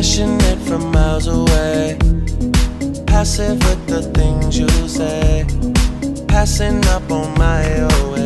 passionate from miles away, passive with the things you say, passing up on my way.